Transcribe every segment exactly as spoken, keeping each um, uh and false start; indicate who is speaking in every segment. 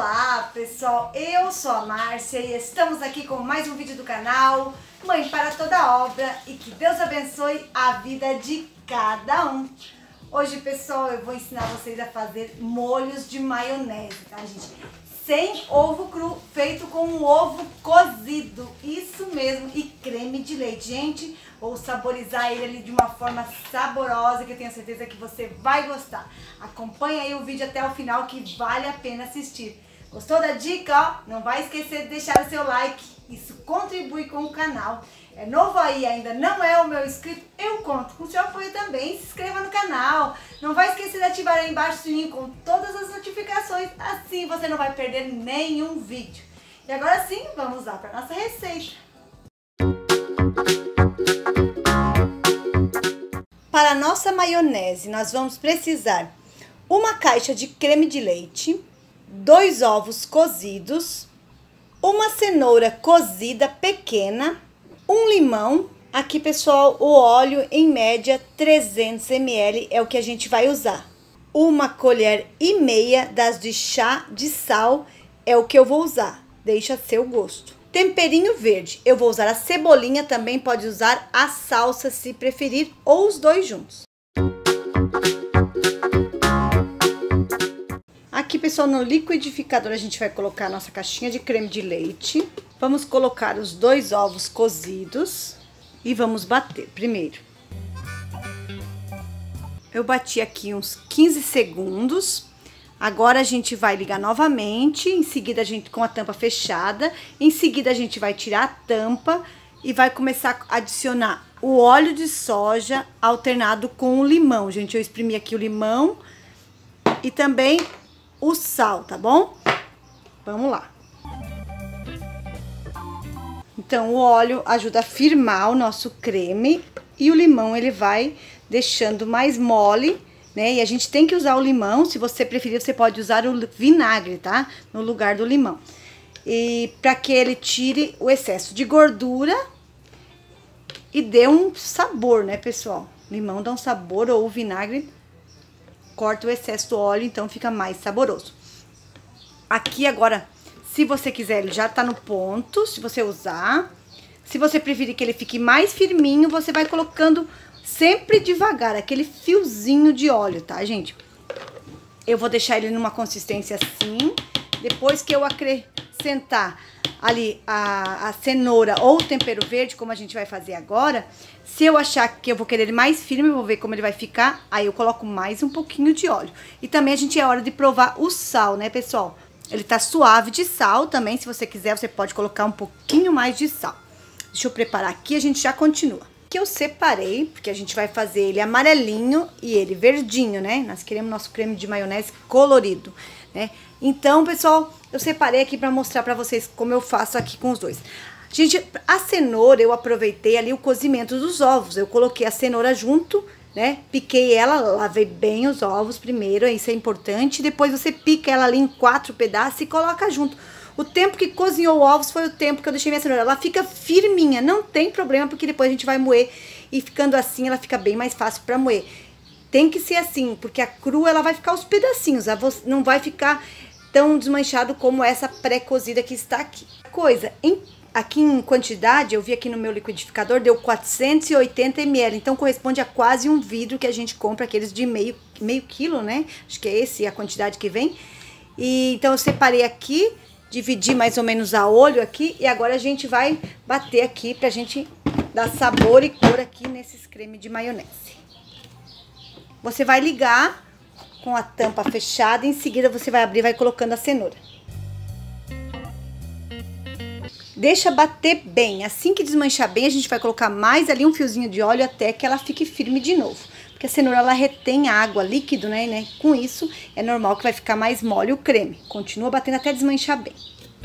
Speaker 1: Olá pessoal, eu sou a Márcia e estamos aqui com mais um vídeo do canal Mãe para Toda Obra, e que Deus abençoe a vida de cada um. Hoje pessoal, eu vou ensinar vocês a fazer molhos de maionese, tá gente? Sem ovo cru, feito com um ovo cozido, isso mesmo, e creme de leite. Gente, vou saborizar ele ali de uma forma saborosa, que eu tenho certeza que você vai gostar. Acompanha aí o vídeo até o final, que vale a pena assistir. Gostou da dica? Ó, não vai esquecer de deixar o seu like, isso contribui com o canal. É novo aí, ainda não é o meu inscrito, eu conto com o seu apoio também. Se inscreva no canal, não vai esquecer de ativar aí embaixo o sininho com todas as notificações, assim você não vai perder nenhum vídeo. E agora sim, vamos lá para a nossa receita. Para a nossa maionese, nós vamos precisar uma caixa de creme de leite, dois ovos cozidos, uma cenoura cozida pequena, um limão. Aqui pessoal, o óleo em média trezentos mililitros é o que a gente vai usar. Uma colher e meia das de chá de sal é o que eu vou usar, deixa a seu gosto. Temperinho verde, eu vou usar a cebolinha, também pode usar a salsa se preferir, ou os dois juntos. Aqui pessoal, no liquidificador a gente vai colocar a nossa caixinha de creme de leite. Vamos colocar os dois ovos cozidos e vamos bater primeiro. Eu bati aqui uns quinze segundos. Agora a gente vai ligar novamente, em seguida a gente com a tampa fechada, em seguida a gente vai tirar a tampa e vai começar a adicionar o óleo de soja alternado com o limão. Gente, eu exprimi aqui o limão e também o sal, tá bom? Vamos lá. Então, o óleo ajuda a firmar o nosso creme e o limão ele vai deixando mais mole, né? E a gente tem que usar o limão, se você preferir, você pode usar o vinagre, tá? No lugar do limão. E para que ele tire o excesso de gordura e dê um sabor, né, pessoal? O limão dá um sabor, ou o vinagre corta o excesso do óleo, então fica mais saboroso. Aqui agora, se você quiser, ele já tá no ponto, se você usar. Se você preferir que ele fique mais firminho, você vai colocando sempre devagar, aquele fiozinho de óleo, tá, gente? Eu vou deixar ele numa consistência assim. Depois que eu acrescentar ali a, a cenoura ou o tempero verde, como a gente vai fazer agora, se eu achar que eu vou querer ele mais firme, eu vou ver como ele vai ficar, aí eu coloco mais um pouquinho de óleo. E também a gente é hora de provar o sal, né, pessoal? Ele tá suave de sal também, se você quiser, você pode colocar um pouquinho mais de sal. Deixa eu preparar aqui, a gente já continua. Que eu separei, porque a gente vai fazer ele amarelinho e ele verdinho, né? Nós queremos nosso creme de maionese colorido, né? Então, pessoal, eu separei aqui para mostrar para vocês como eu faço aqui com os dois. Gente, a cenoura, eu aproveitei ali o cozimento dos ovos. Eu coloquei a cenoura junto, né? Piquei ela, lavei bem os ovos primeiro, isso é importante. Depois você pica ela ali em quatro pedaços e coloca junto. O tempo que cozinhou os ovos foi o tempo que eu deixei minha cenoura. Ela fica firminha, não tem problema, porque depois a gente vai moer. E ficando assim, ela fica bem mais fácil para moer. Tem que ser assim, porque a crua ela vai ficar os pedacinhos. Não vai ficar tão desmanchado como essa pré-cozida que está aqui. Coisa, em, aqui em quantidade, eu vi aqui no meu liquidificador, deu quatrocentos e oitenta mililitros. Então, corresponde a quase um vidro que a gente compra, aqueles de meio, meio quilo, né? Acho que é esse a quantidade que vem. E, então, eu separei aqui, dividi mais ou menos a olho aqui. E agora a gente vai bater aqui pra gente dar sabor e cor aqui nesses cremes de maionese. Você vai ligar com a tampa fechada, em seguida você vai abrir e vai colocando a cenoura. Deixa bater bem, assim que desmanchar bem, a gente vai colocar mais ali um fiozinho de óleo até que ela fique firme de novo. Porque a cenoura, ela retém água, líquido, né, né? Com isso, é normal que vai ficar mais mole o creme. Continua batendo até desmanchar bem.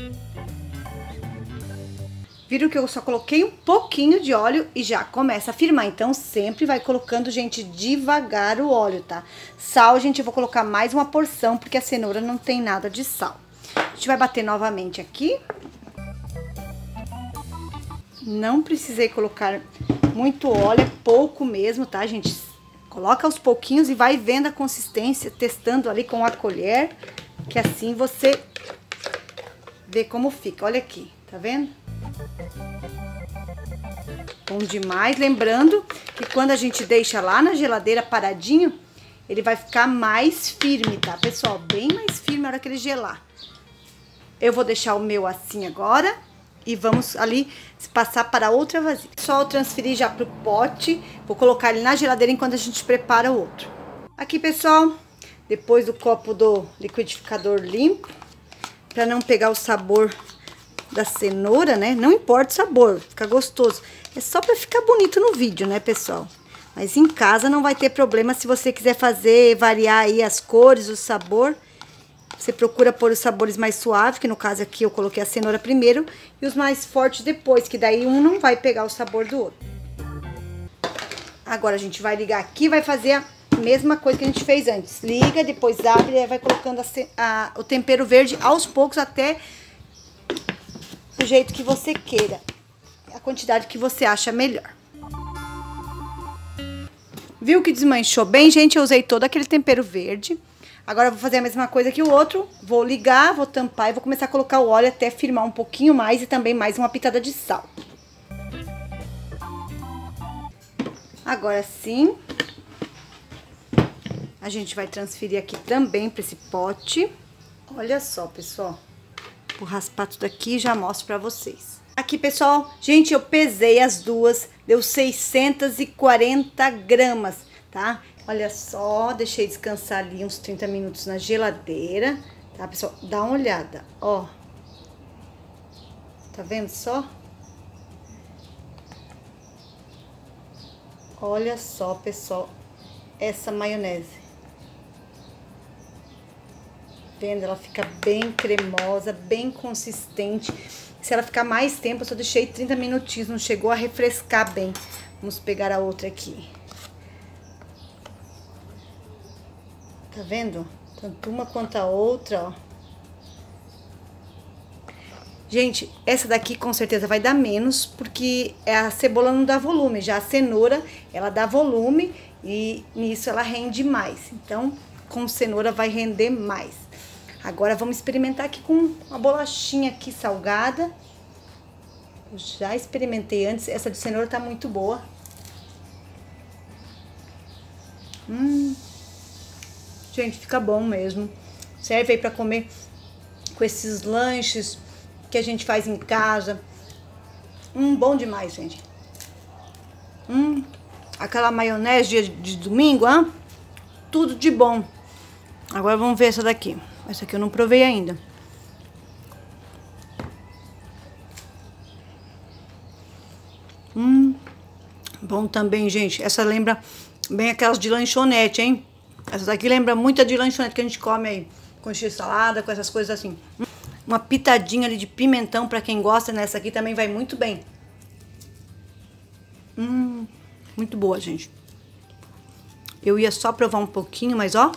Speaker 1: Viram que eu só coloquei um pouquinho de óleo e já começa a firmar. Então, sempre vai colocando, gente, devagar o óleo, tá? Sal, gente, eu vou colocar mais uma porção, porque a cenoura não tem nada de sal. A gente vai bater novamente aqui. Não precisei colocar muito óleo, é pouco mesmo, tá, gente? Coloca aos pouquinhos e vai vendo a consistência, testando ali com a colher, que assim você ver como fica. Olha aqui, tá vendo? Bom demais. Lembrando que quando a gente deixa lá na geladeira paradinho, ele vai ficar mais firme, tá, pessoal? Bem mais firme na hora que ele gelar. Eu vou deixar o meu assim agora e vamos ali passar para outra vasilha. Só eu transferir já pro pote, vou colocar ele na geladeira enquanto a gente prepara o outro. Aqui, pessoal, depois do copo do liquidificador limpo, para não pegar o sabor da cenoura, né? Não importa o sabor, fica gostoso. É só para ficar bonito no vídeo, né, pessoal? Mas em casa não vai ter problema se você quiser fazer, variar aí as cores, o sabor. Você procura pôr os sabores mais suaves, que no caso aqui eu coloquei a cenoura primeiro, e os mais fortes depois, que daí um não vai pegar o sabor do outro. Agora a gente vai ligar aqui e vai fazer a mesma coisa que a gente fez antes. Liga, depois abre e vai colocando a, a, o tempero verde aos poucos até do jeito que você queira. A quantidade que você acha melhor. Viu que desmanchou bem, gente? Eu usei todo aquele tempero verde. Agora eu vou fazer a mesma coisa que o outro. Vou ligar, vou tampar e vou começar a colocar o óleo até firmar um pouquinho mais e também mais uma pitada de sal. Agora sim, a gente vai transferir aqui também para esse pote. Olha só, pessoal. Vou raspar tudo aqui e já mostro pra vocês. Aqui, pessoal, gente, eu pesei as duas, deu seiscentos e quarenta gramas, tá? Olha só, deixei descansar ali uns trinta minutos na geladeira, tá, pessoal? Dá uma olhada, ó. Tá vendo só? Olha só, pessoal, essa maionese. Vendo? Ela fica bem cremosa, bem consistente. Se ela ficar mais tempo, eu só deixei trinta minutinhos, não chegou a refrescar bem. Vamos pegar a outra aqui. Tá vendo? Tanto uma quanto a outra, ó. Gente, essa daqui com certeza vai dar menos, porque a cebola não dá volume. Já a cenoura, ela dá volume e nisso ela rende mais. Então, com cenoura vai render mais. Agora vamos experimentar aqui com uma bolachinha aqui salgada. Eu já experimentei antes, essa de cenoura tá muito boa. Hum... Gente, fica bom mesmo. Serve aí pra comer com esses lanches que a gente faz em casa. Hum, bom demais, gente. Hum, aquela maionese de, de domingo, hein? Tudo de bom. Agora vamos ver essa daqui. Essa aqui eu não provei ainda. Hum, bom também, gente. Essa lembra bem aquelas de lanchonete, hein? Essa daqui lembra muito a de lanchonete que a gente come aí, com x-salada, com essas coisas assim. Uma pitadinha ali de pimentão pra quem gosta, nessa aqui também vai muito bem. Hum, muito boa, gente. Eu ia só provar um pouquinho, mas ó.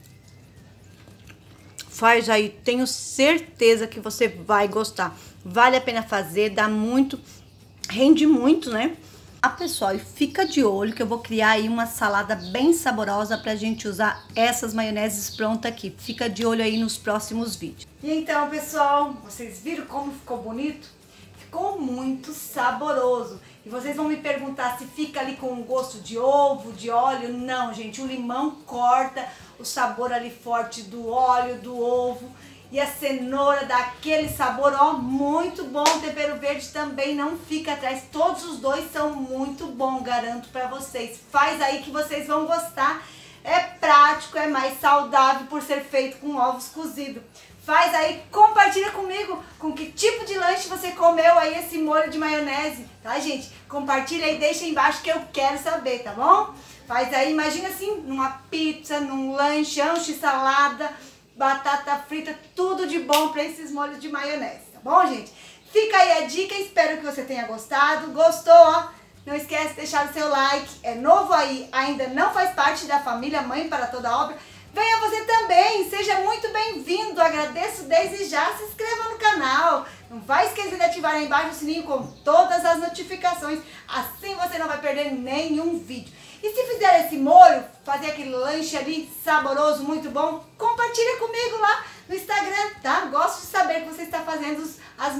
Speaker 1: Faz aí, tenho certeza que você vai gostar. Vale a pena fazer, dá muito, rende muito, né? Ah, pessoal, e fica de olho que eu vou criar aí uma salada bem saborosa pra gente usar essas maioneses prontas aqui. Fica de olho aí nos próximos vídeos. E então, pessoal, vocês viram como ficou bonito? Ficou muito saboroso. E vocês vão me perguntar se fica ali com gosto de ovo, de óleo. Não, gente, o limão corta o sabor ali forte do óleo, do ovo. E a cenoura dá aquele sabor, ó, muito bom. O tempero verde também não fica atrás. Todos os dois são muito bons, garanto pra vocês. Faz aí que vocês vão gostar. É prático, é mais saudável por ser feito com ovos cozidos. Faz aí, compartilha comigo com que tipo de lanche você comeu aí esse molho de maionese, tá, gente? Compartilha aí, deixa aí embaixo que eu quero saber, tá bom? Faz aí, imagina assim, numa pizza, num lanche, salada, batata frita, tudo de bom para esses molhos de maionese, tá bom, gente? Fica aí a dica, espero que você tenha gostado. Gostou, ó? Não esquece de deixar o seu like. É novo aí, ainda não faz parte da família Mãe para Toda Obra? Venha você também, seja muito bem-vindo. Agradeço desde já, se inscreva no canal. Não vai esquecer de ativar aí embaixo o sininho com todas as notificações. Assim você não vai perder nenhum vídeo. E se fizer esse molho, fazer aquele lanche ali saboroso, muito bom, compartilha comigo lá no Instagram, tá? Gosto de saber que você está fazendo os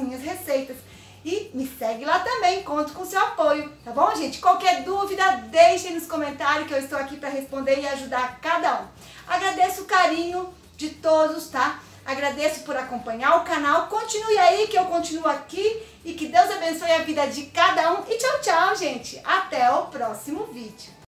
Speaker 1: minhas receitas. E me segue lá também, conto com seu apoio, tá bom, gente? Qualquer dúvida, deixem nos comentários que eu estou aqui para responder e ajudar cada um. Agradeço o carinho de todos, tá? Agradeço por acompanhar o canal. Continue aí que eu continuo aqui e que Deus abençoe a vida de cada um. E tchau, tchau, gente. Até o próximo vídeo.